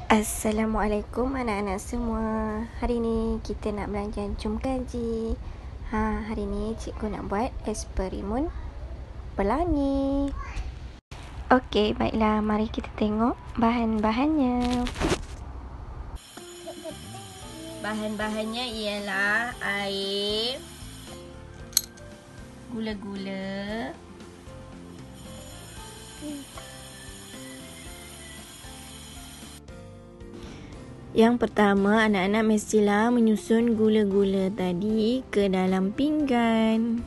Assalamualaikum anak-anak semua. Hari ni kita nak belajar jom kaji. Hari ni cikgu nak buat eksperimen pelangi. Okey, baiklah, mari kita tengok bahan-bahannya. Bahan-bahannya ialah air, gula-gula, yang pertama, anak-anak mestilah menyusun gula-gula tadi ke dalam pinggan.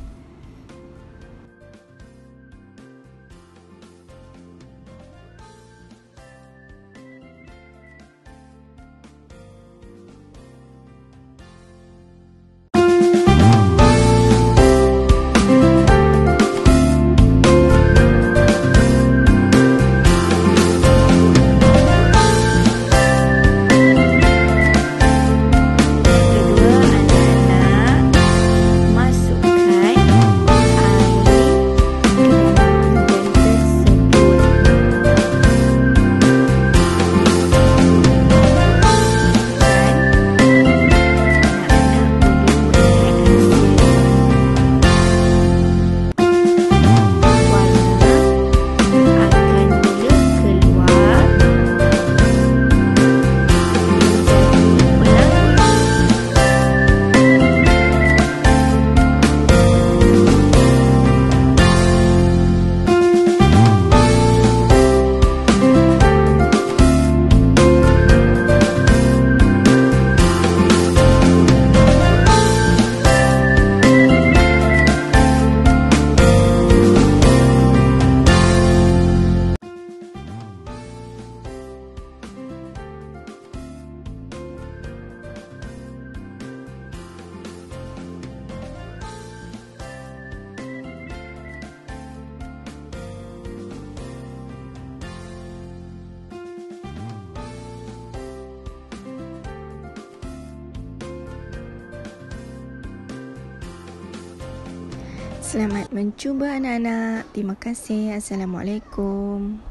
Selamat mencuba anak-anak. Terima kasih. Assalamualaikum.